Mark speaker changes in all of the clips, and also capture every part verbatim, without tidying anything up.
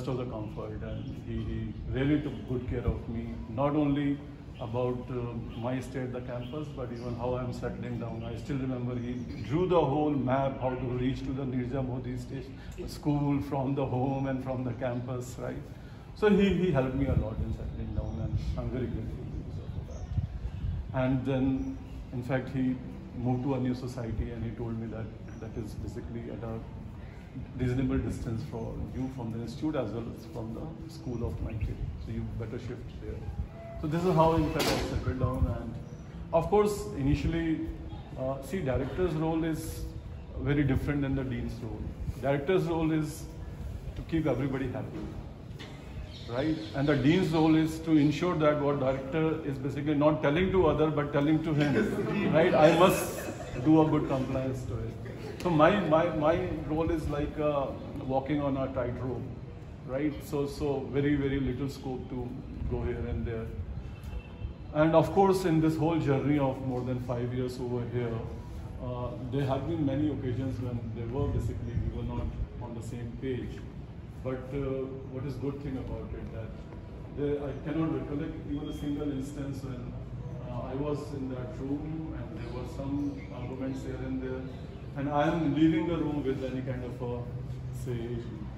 Speaker 1: of the comfort, and he, he really took good care of me, not only about uh, my stay at the campus, but even how I'm settling down. I still remember he drew the whole map, how to reach to the Nirja Modi station, school from the home and from the campus, right? So he, he helped me a lot in settling down, and I'm very grateful for that. And then, in fact, he moved to a new society, and he told me that that is basically at a reasonable distance for you from the institute as well as from the school of my kid. So you better shift there. So this is how, in fact, I settled down. And of course, initially, uh, see, director's role is very different than the dean's role. Director's role is to keep everybody happy, right? And the dean's role is to ensure that what director is basically not telling to other, but telling to him, right? I must do a good compliance to it. So my, my, my role is like uh, walking on a tightrope, right? So, so very, very little scope to go here and there. And of course, in this whole journey of more than five years over here, uh, there have been many occasions when they were basically, we were not on the same page. But uh, what is good thing about it, that there, I cannot recollect even a single instance when uh, I was in that room and there were some arguments here and there, and I am leaving the room with any kind of a, say,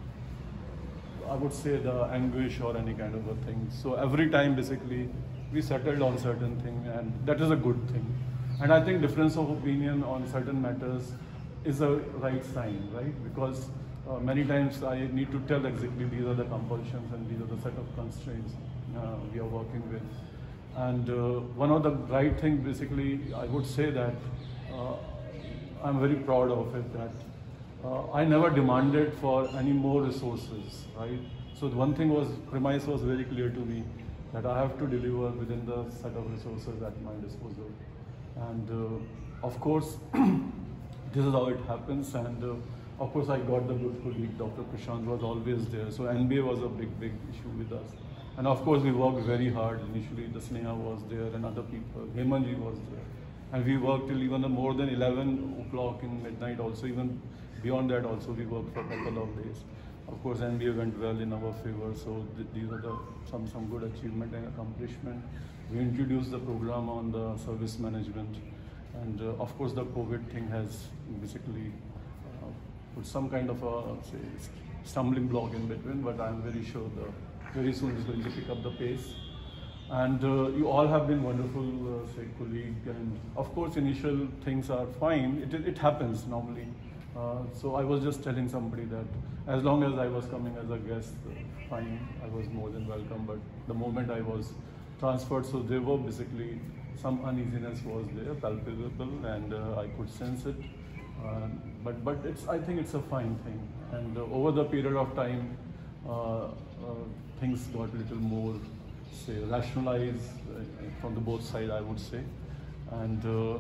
Speaker 1: I would say the anguish or any kind of a thing. So every time basically we settled on certain thing, and that is a good thing. And I think difference of opinion on certain matters is a right sign, right? Because uh, many times I need to tell exactly these are the compulsions and these are the set of constraints uh, we are working with. And uh, one of the right things basically, I would say that uh, I'm very proud of it, that uh, I never demanded for any more resources, right? So the one thing was, premise was very clear to me, that I have to deliver within the set of resources at my disposal. And uh, of course, this is how it happens. And uh, of course, I got the good colleague, Doctor Prashant was always there. So N B A was a big, big issue with us. And of course, we worked very hard. Initially, the Sneha was there and other people. Hemanji was there. And we worked till even more than eleven o'clock in midnight also. Even beyond that also, we worked for a couple of days. Of course, N B A went well in our favor, so th these are the some, some good achievement and accomplishment. We introduced the program on the service management, and uh, of course the COVID thing has basically uh, put some kind of a say, stumbling block in between, but I'm very sure the very soon it's going to pick up the pace. And uh, you all have been wonderful, uh, say, colleague, and of course initial things are fine, it, it happens normally. Uh, so I was just telling somebody that as long as I was coming as a guest, uh, fine, I was more than welcome. But the moment I was transferred, so there were basically some uneasiness was there, palpable, and uh, I could sense it. Uh, but but it's I think it's a fine thing. And uh, over the period of time, uh, uh, things got a little more, say, rationalized uh, from the both sides, I would say, and. Uh,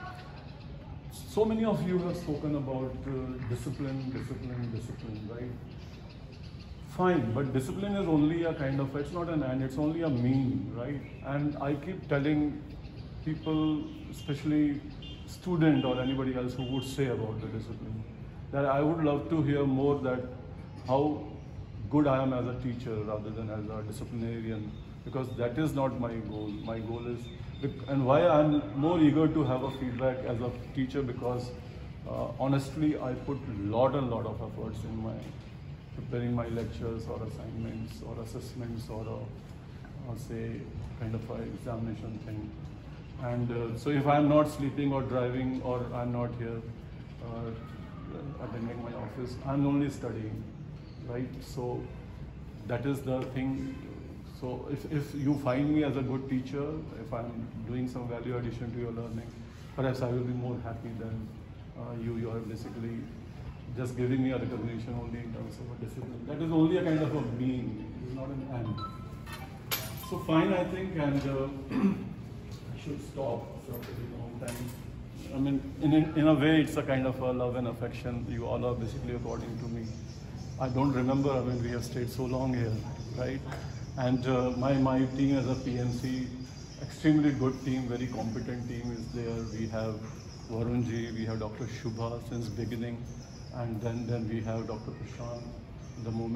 Speaker 1: So many of you have spoken about uh, discipline, discipline, discipline, right? Fine, but discipline is only a kind of, it's not an end, it's only a mean, right? And I keep telling people, especially student or anybody else who would say about the discipline, that I would love to hear more that how good I am as a teacher rather than as a disciplinarian, because that is not my goal. My goal is, and why I'm more eager to have a feedback as a teacher, because uh, honestly I put lot and lot of efforts in my preparing my lectures or assignments or assessments or, a, or say kind of a examination thing. And uh, so if I'm not sleeping or driving or I'm not here uh, attending my office, I'm only studying, right? So that is the thing. So if, if you find me as a good teacher, if I'm doing some value addition to your learning, perhaps I will be more happy than uh, you. You are basically just giving me a recognition only in terms of a discipline. That is only a kind of a mean, it's not an end. So fine, I think, and uh, I should stop for a very long time. I mean, in, in a way, it's a kind of a love and affection. You all are basically according to me. I don't remember, I mean, we have stayed so long here, right? And uh, my, my team as a P M C, extremely good team, very competent team is there. We have Varunji, we have Doctor Shubha since beginning, and then, then we have Doctor Prashant. The moment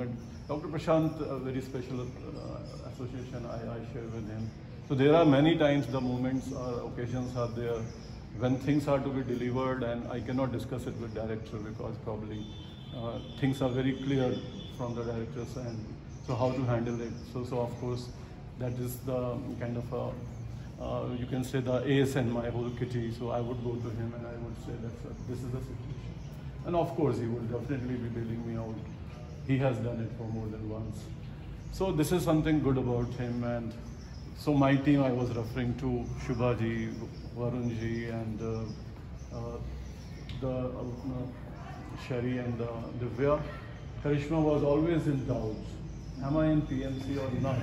Speaker 1: Doctor Prashant, a very special uh, association I, I share with him. So there are many times the moments or occasions are there when things are to be delivered and I cannot discuss it with director because probably uh, things are very clear from the directors and so how to handle it. So, so of course, that is the kind of a, uh, you can say the ace in my whole kitty. So I would go to him and I would say that this is the situation. And of course, he would definitely be bailing me out. He has done it for more than once. So this is something good about him. And so my team, I was referring to Shubhaji, Varunji, and uh, uh, the uh, Shari and uh, Divya. Karishma was always in doubt. Am I in P M C or not?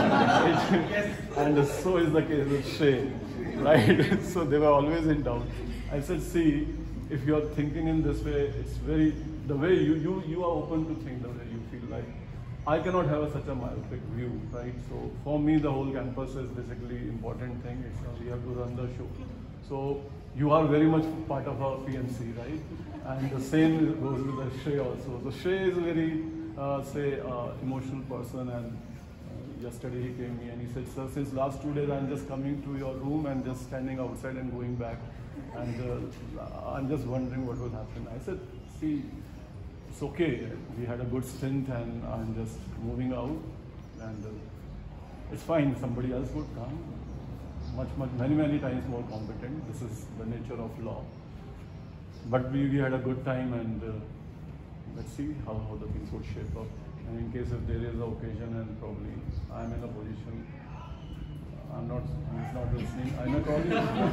Speaker 1: Yes. And so is the case with Shay, right? So they were always in doubt. I said, see, if you are thinking in this way, it's very, the way you, you, you are open to think the way you feel like. I cannot have a, such a myopic view, right? So for me, the whole campus is basically important thing. It's, uh, we have to run the show. So you are very much part of our P M C, right? And the same goes with the Shay also. So Shay is a very, uh, say, uh, emotional person, and uh, yesterday he came to me and he said, sir, since last two days I'm just coming to your room and just standing outside and going back. And uh, I'm just wondering what will happen. I said, see, it's okay. We had a good stint and I'm just moving out. And uh, it's fine. Somebody else would come. Much, much, many, many times more competent. This is the nature of law. But we, we had a good time, and uh, let's see how, how the things would shape up. And in case if there is an occasion and probably I'm in a position, I'm not, he's not listening, I may call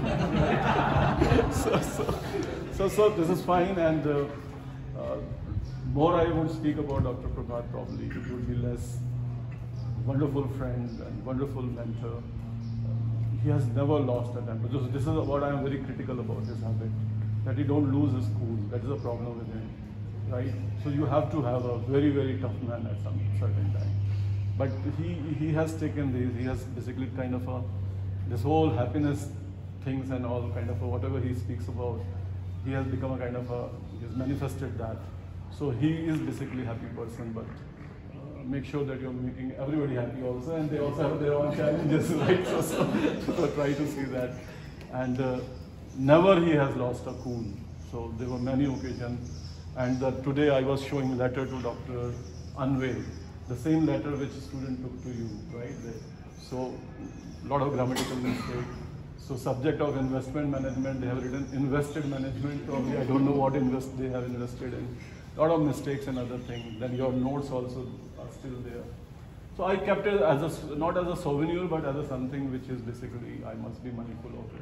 Speaker 1: you. so, so, so, so this is fine, and uh, uh, more I would speak about Doctor Prabhat probably. It would be less. Wonderful friend and wonderful mentor. Uh, he has never lost a temper. This, this is what I am very critical about his habit, that he don't lose his cool. That is a problem with him, right? So you have to have a very, very tough man at some certain time. But he, he has taken these, he has basically kind of a, this whole happiness things and all kind of a, whatever he speaks about, he has become a kind of a, he has manifested that. So he is basically a happy person, but uh, make sure that you're making everybody happy also, and they also have their own challenges, right? So, so, so try to see that. And uh, never he has lost a cool. So there were many occasions, and uh, today I was showing letter to Doctor Anvay. The same letter which student took to you, right? So, a lot of grammatical mistake. So, subject of investment management, they have written invested management, probably I don't know what invest they have invested in. A lot of mistakes and other things. Then your notes also are still there. So, I kept it as a, not as a souvenir, but as a something which is basically, I must be mindful of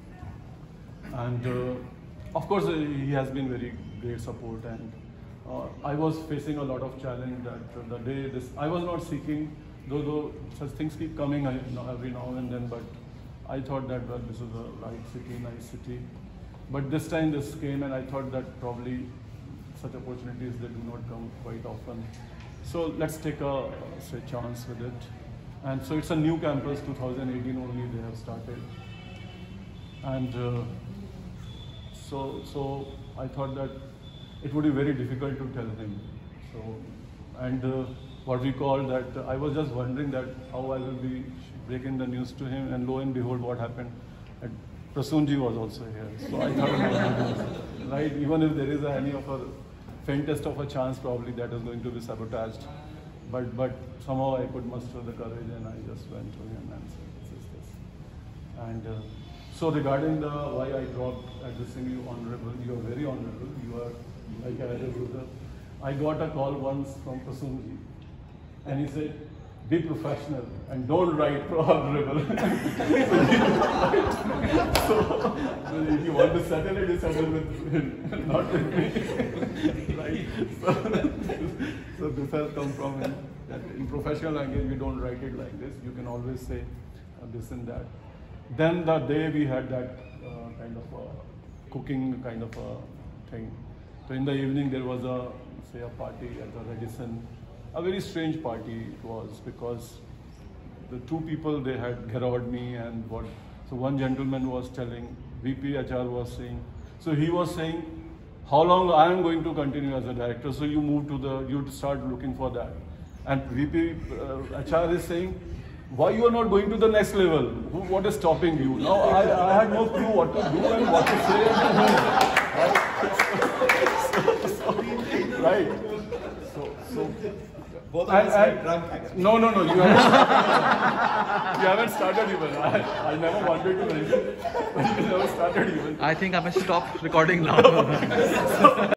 Speaker 1: it. And uh, of course, uh, he has been very great support, and Uh, I was facing a lot of challenge that uh, the day this, I was not seeking, though, though such things keep coming uh, every now and then, but I thought that, well, this is a right city, nice city. But this time this came, and I thought that probably such opportunities, they do not come quite often. So let's take a, say, chance with it. And so it's a new campus, two thousand eighteen only they have started. And uh, so, so I thought that it would be very difficult to tell him. So, and uh, what we call that, uh, I was just wondering that how I will be breaking the news to him, and lo and behold, what happened. And Prasunji was also here. So I thought, right, even if there is a, any of a faintest of a chance, probably that is going to be sabotaged. But, but somehow I could muster the courage, and I just went to him and said, this is this. And uh, so regarding the why I dropped addressing you honorable, you are very honorable. You are like a elder brother. I got a call once from Prasunji, and he said, be professional and don't write pro honorable. so, so if you want to settle it, you settle with him, not with me. right? So, so this has come from him. That in professional language, we don't write it like this. You can always say uh, this and that. Then the day we had that uh, kind of a cooking kind of a thing. So in the evening there was a, say, a party at the Radisson. A very strange party it was, because the two people, they had garroted me, and what, so one gentleman was telling, V P H R was saying, so he was saying, how long I am going to continue as a director, so you move to the, you start looking for that. and V P uh, H R is saying, why you are not going to the next level? Who, what is stopping you? Now I, I had no clue what to do and what to say and who. Right? So, so, right. So, so.
Speaker 2: Both of
Speaker 1: And,
Speaker 2: us
Speaker 1: and,
Speaker 2: get drunk actually.
Speaker 1: no, no, no. You haven't started, you haven't started even. I, I never wanted to mention, but you never started even.
Speaker 3: I think I must stop recording now.